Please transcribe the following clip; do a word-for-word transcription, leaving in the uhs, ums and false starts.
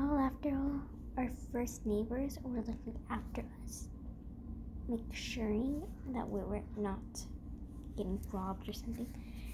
all, after all, our first neighbors were looking after us, make sure that we were not getting robbed or something.